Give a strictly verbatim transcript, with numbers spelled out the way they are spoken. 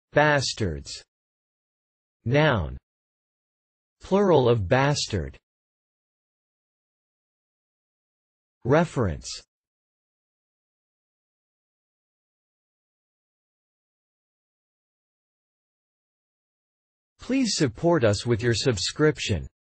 Bastards. Noun. Plural of bastard. Reference. Please support us with your subscription.